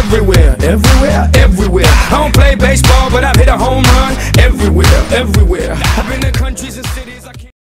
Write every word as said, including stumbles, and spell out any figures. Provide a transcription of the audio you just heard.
everywhere, everywhere, everywhere. I don't play baseball, but I've hit a home run everywhere, everywhere. I've been to countries and cities.